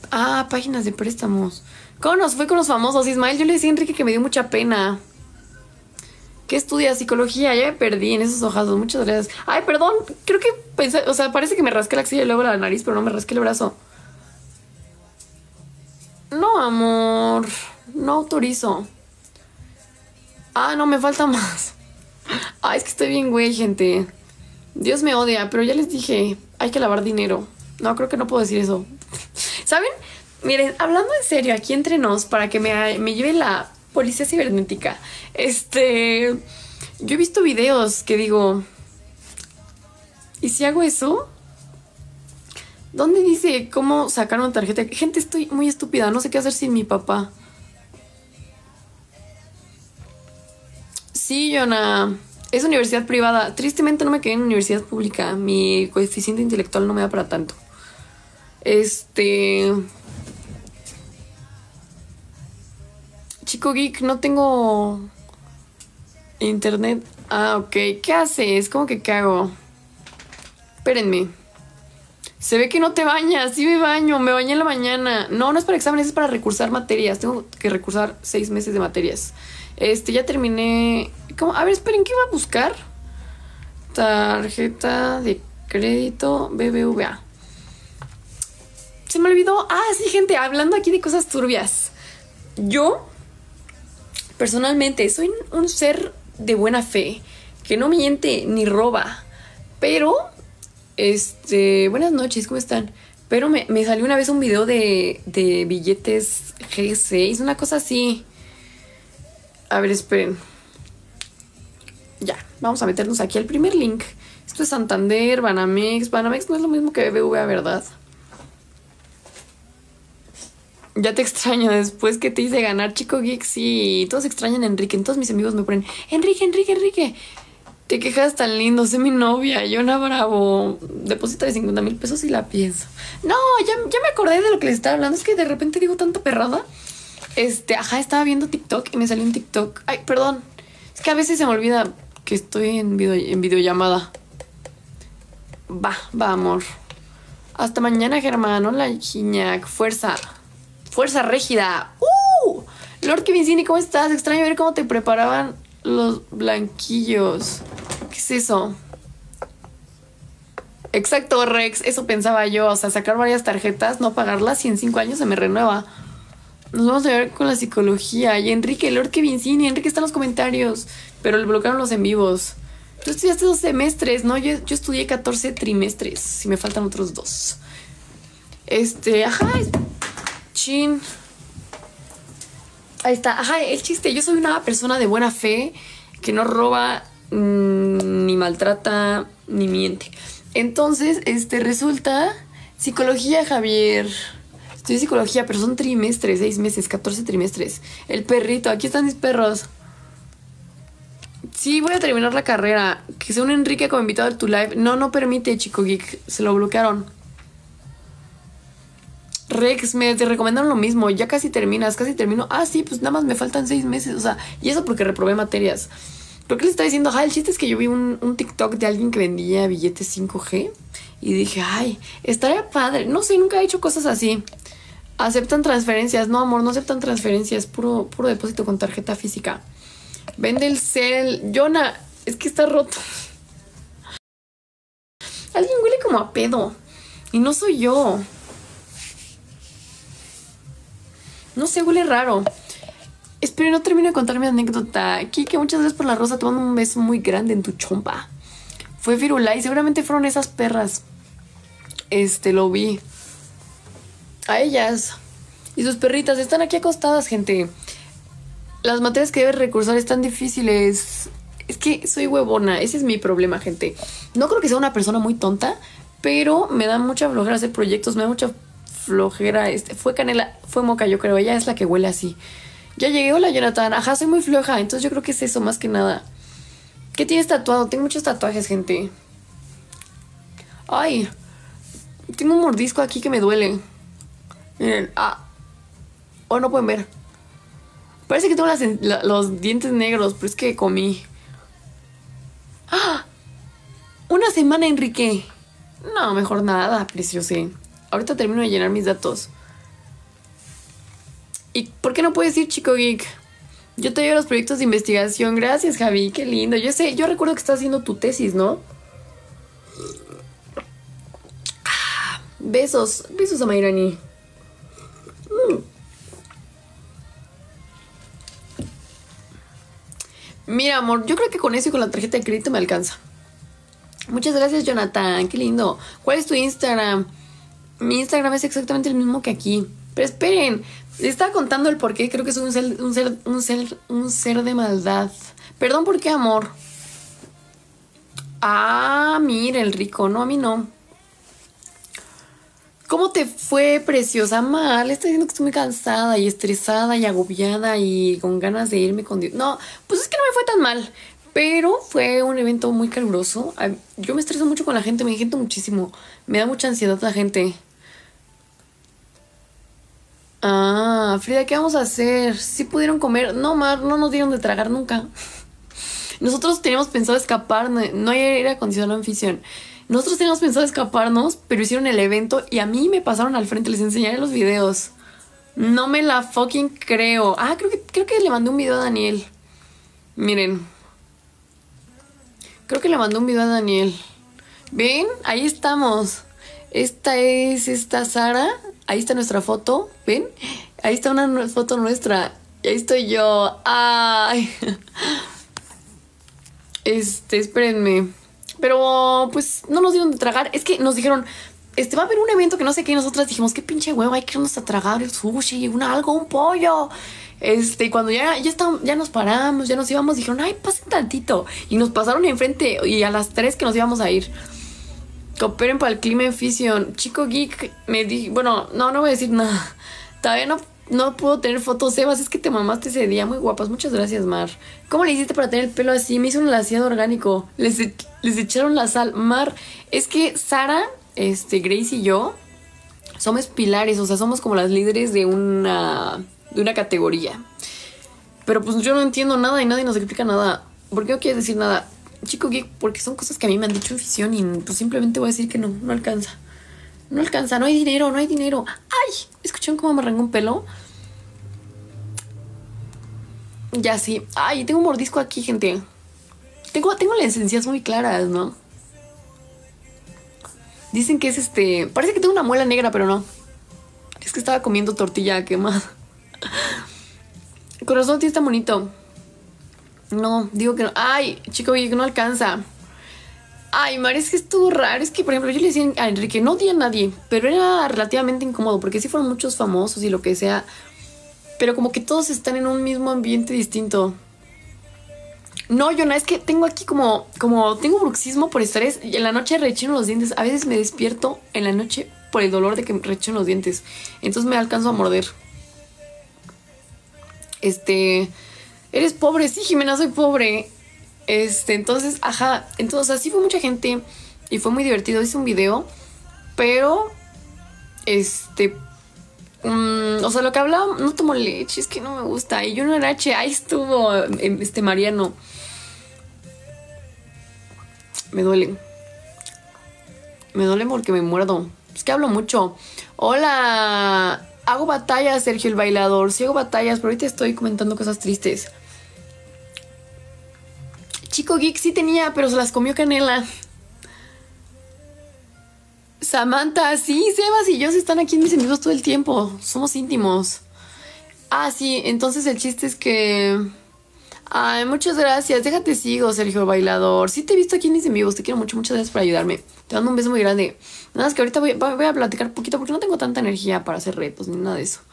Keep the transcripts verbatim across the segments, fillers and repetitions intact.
Ah, páginas de préstamos. ¿Cómo nos fue con los famosos? Ismael, yo le decía a Enrique que me dio mucha pena. ¿Qué estudia? Psicología. Ya me perdí en esos ojazos. Muchas gracias. Ay, perdón. Creo que pensé... O sea, parece que me rasqué la axilla y luego la nariz, pero no me rasqué el brazo. No, amor. No autorizo. Ah, no, me falta más. Ay, es que estoy bien, güey, gente. Dios me odia, pero ya les dije, hay que lavar dinero. No, creo que no puedo decir eso. ¿Saben? Miren, hablando en serio, aquí entre nos, para que me, me lleve la policía cibernética. Este... Yo he visto videos que digo... ¿Y si hago eso? ¿Dónde dice cómo sacar una tarjeta? Gente, estoy muy estúpida, no sé qué hacer sin mi papá. Sí, Jonah. Es universidad privada. Tristemente no me quedé en universidad pública. Mi coeficiente intelectual no me da para tanto. Este... Chico Geek, no tengo internet. Ah, ok. ¿Qué haces? ¿Cómo que qué hago? Espérenme. Se ve que no te bañas. Sí me baño. Me bañé en la mañana. No, no es para exámenes, es para recursar materias. Tengo que recursar seis meses de materias. Este, ya terminé... ¿Cómo? A ver, esperen, ¿qué iba a buscar? Tarjeta de crédito B B V A. Se me olvidó. Ah, sí, gente, hablando aquí de cosas turbias. Yo, personalmente, soy un ser de buena fe, que no miente ni roba. Pero, este... Buenas noches, ¿cómo están? Pero me, me salió una vez un video de, de billetes G seis, una cosa así. A ver, esperen. Ya, vamos a meternos aquí al primer link. Esto es Santander, Banamex. Banamex no es lo mismo que B B V A, ¿verdad? Ya te extraño después que te hice ganar, Chico Geek. Sí, todos extrañan a Enrique. Todos mis amigos me ponen, Enrique, Enrique, Enrique. Te quejas tan lindo, sé mi novia, Yona Bravo. Deposita de cincuenta mil pesos y la pienso. No, ya, ya me acordé de lo que les estaba hablando. Es que de repente digo tanto perrada. Este, ajá, estaba viendo TikTok y me salió un TikTok. Ay, perdón. Es que a veces se me olvida que estoy en, video, en videollamada. Va, va, amor. Hasta mañana, Germán. Hola, Giñac. Fuerza. Fuerza régida. ¡Uh! Lord Kevin Cini, ¿cómo estás? Extraño ver cómo te preparaban los blanquillos. ¿Qué es eso? Exacto, Rex. Eso pensaba yo. O sea, sacar varias tarjetas, no pagarlas y en cinco años se me renueva. Nos vamos a ver con la psicología. Y Enrique, Lord Kevin Cini. Enrique está en los comentarios. Pero le bloquearon los en vivos. Tú estudiaste dos semestres, ¿no? Yo, yo estudié catorce trimestres. Y me faltan otros dos. Este, ajá. Chin. Ahí está. Ajá, el chiste. Yo soy una persona de buena fe. Que no roba, mmm, ni maltrata, ni miente. Entonces, este, resulta... Psicología, Javier. Estudié psicología, pero son trimestres, seis meses, catorce trimestres. El perrito, aquí están mis perros. Sí, voy a terminar la carrera. Que sea un Enrique como invitado a tu live. No, no permite, Chico Geek. Se lo bloquearon. Rex, me te recomendaron lo mismo. Ya casi terminas, casi termino. Ah, sí, pues nada más me faltan seis meses. O sea, y eso porque reprobé materias. ¿Por qué le está diciendo? Ah, el chiste es que yo vi un, un TikTok de alguien que vendía billetes cinco G. Y dije, ay, estaría padre. No sé, nunca he hecho cosas así. Aceptan transferencias. No, amor, no aceptan transferencias. Puro, puro depósito con tarjeta física. Vende el cel. Jonah, es que está roto. Alguien huele como a pedo. Y no soy yo. No sé, huele raro. Espero no termino de contar mi anécdota. Kike, muchas gracias por la rosa. Te mando un beso muy grande en tu chompa. Fue Firulai. Seguramente fueron esas perras. Este, lo vi. A ellas. Y sus perritas están aquí acostadas, gente. Las materias que debes recursar están difíciles. Es que soy huevona. Ese es mi problema, gente. No creo que sea una persona muy tonta, pero me da mucha flojera hacer proyectos. Me da mucha flojera. Este, fue Canela, fue Moca, yo creo. Ella es la que huele así. Ya llegué. Hola, Jonathan. Ajá, soy muy floja. Entonces yo creo que es eso, más que nada. ¿Qué tienes tatuado? Tengo muchos tatuajes, gente. Ay. Tengo un mordisco aquí que me duele. Miren. Ah. Oh, no pueden ver. Parece que tengo las, la, los dientes negros, pero es que comí. ¡Ah! Una semana, Enrique. No, mejor nada, precioso. Ahorita termino de llenar mis datos. ¿Y por qué no puedes ir, Chico Geek? Yo te llevo los proyectos de investigación. Gracias, Javi, qué lindo. Yo sé, yo recuerdo que estás haciendo tu tesis, ¿no? Ah, besos, besos a Mayrani. Mm. Mira, amor, yo creo que con eso y con la tarjeta de crédito me alcanza. Muchas gracias, Jonathan, qué lindo. ¿Cuál es tu Instagram? Mi Instagram es exactamente el mismo que aquí. Pero esperen, les estaba contando el por qué. Creo que soy un ser, un ser, un ser, un ser de maldad. Perdón, ¿por qué, amor? Ah, mira, el rico. No, a mí no. ¿Cómo te fue, preciosa? Mal, estoy diciendo que estoy muy cansada y estresada y agobiada y con ganas de irme con Dios. No, pues es que no me fue tan mal. Pero fue un evento muy caluroso. Yo me estreso mucho con la gente, me engento muchísimo. Me da mucha ansiedad la gente. Ah, Frida, ¿qué vamos a hacer? ¿Sí pudieron comer? No, Mar, no nos dieron de tragar nunca. Nosotros teníamos pensado escapar, no, no hay aire acondicionado en Fisión. Nosotros teníamos pensado escaparnos, pero hicieron el evento y a mí me pasaron al frente, les enseñaré los videos. No me la fucking creo. Ah, creo que, creo que le mandé un video a Daniel. Miren. Creo que le mandé un video a Daniel. ¿Ven? Ahí estamos. Esta es esta Sara. Ahí está nuestra foto. ¿Ven? Ahí está una foto nuestra. Y ahí estoy yo. Ay. Este, espérenme. Pero, pues, no nos dieron de tragar. Es que nos dijeron, este, va a haber un evento que no sé qué. Y nosotras dijimos, qué pinche huevo, hay que irnos a tragar el sushi, un algo, un pollo. Este, y cuando ya, ya, estábamos, ya nos paramos, ya nos íbamos, dijeron, ay, pasen tantito. Y nos pasaron enfrente y a las tres que nos íbamos a ir. Cooperen para el clima en Fisión. Chico Geek me di, bueno, no, no voy a decir nada. Todavía no, no puedo tener fotos, Sebas, es que te mamaste ese día, muy guapas. Muchas gracias, Mar. ¿Cómo le hiciste para tener el pelo así? Me hizo un laseado orgánico. Les, les echaron la sal. Mar, es que Sara, este, Grace y yo somos pilares, o sea, somos como las líderes de una, de una categoría. Pero pues yo no entiendo nada y nadie nos explica nada. ¿Por qué no quieres decir nada? Chico Geek, porque son cosas que a mí me han dicho en Fisión y pues simplemente voy a decir que no, no alcanza. No alcanza, no hay dinero, no hay dinero. ¡Ay! ¿Escucharon cómo me arrancó un pelo? Ya sí. ¡Ay! Tengo un mordisco aquí, gente. Tengo, tengo las encías muy claras, ¿no? Dicen que es este... Parece que tengo una muela negra, pero no. Es que estaba comiendo tortilla quemada. Corazón, tío, está bonito. No, digo que no. Ay, chico, oye, que no alcanza. Ay, Mar, es que estuvo raro. Es que, por ejemplo, yo le decía a Enrique, no odié a nadie, pero era relativamente incómodo porque sí fueron muchos famosos y lo que sea. Pero como que todos están en un mismo ambiente distinto. No, Jonah, es que tengo aquí como, como tengo bruxismo por estrés y en la noche rechino los dientes. A veces me despierto en la noche por el dolor de que rechino los dientes. Entonces me alcanzo a morder. Este... Eres pobre, sí, Jimena, soy pobre. Este, entonces, ajá. Entonces, así fue mucha gente y fue muy divertido. Hice un video, pero, este, um, o sea, lo que hablaba, no tomo leche, es que no me gusta. Y yo no era H, ahí estuvo, este, Mariano. Me duele. Me duele porque me muerdo. Es que hablo mucho. Hola. Hago batallas, Sergio el bailador. Sí hago batallas, pero ahorita estoy comentando cosas tristes. Chico Geek sí tenía, pero se las comió Canela. Samantha, sí, Sebas y yo están aquí en mis amigos todo el tiempo. Somos íntimos. Ah, sí, entonces el chiste es que... Ay, muchas gracias. Déjate sigo, Sergio el bailador. Sí te he visto aquí en mis amigos. Te quiero mucho. Muchas gracias por ayudarme. Te mando un beso muy grande. Nada más que ahorita voy, voy a platicar un poquito porque no tengo tanta energía para hacer retos ni nada de eso.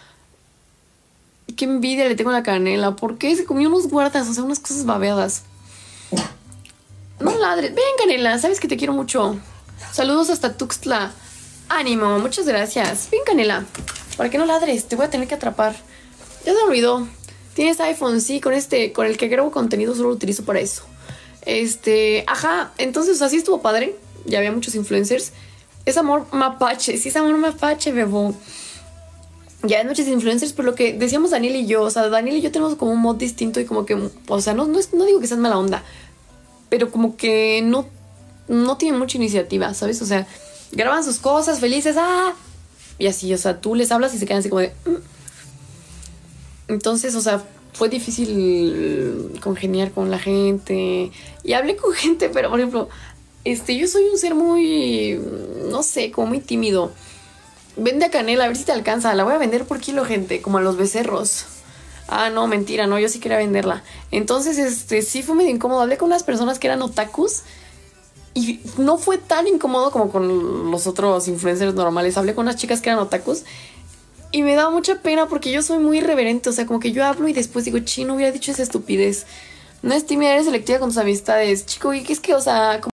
Qué envidia le tengo a la Canela. ¿Por qué se comió unos guardas? O sea, unas cosas babeadas. No ladres. Ven, Canela. Sabes que te quiero mucho. Saludos hasta Tuxtla. Ánimo. Muchas gracias. Ven, Canela. Para que no ladres. Te voy a tener que atrapar. Ya se olvidó. Tienes iPhone, sí, con este, con el que grabo contenido solo lo utilizo para eso. Este, ajá, entonces así estuvo padre. Ya había muchos influencers. Es amor mapache, sí es amor mapache, bebo. Ya hay muchos influencers, por lo que decíamos Daniel y yo. O sea, Daniel y yo tenemos como un mod distinto y como que, o sea, no, no, es, no digo que sean mala onda, pero como que no, no tienen mucha iniciativa, ¿sabes? O sea, graban sus cosas felices, ah, y así, o sea, tú les hablas y se quedan así como de... Mm. Entonces, o sea, fue difícil congeniar con la gente. Y hablé con gente, pero por ejemplo, este, yo soy un ser muy, no sé, como muy tímido. Vende a canela, a ver si te alcanza. La voy a vender por kilo, gente, como a los becerros. Ah, no, mentira, no, yo sí quería venderla. Entonces, este, sí fue medio incómodo. Hablé con unas personas que eran otakus y no fue tan incómodo como con los otros influencers normales. Hablé con unas chicas que eran otakus y me daba mucha pena porque yo soy muy irreverente. O sea, como que yo hablo y después digo, chi, no hubiera dicho esa estupidez. No es tímida, eres selectiva con tus amistades. Chico, y que es que, o sea,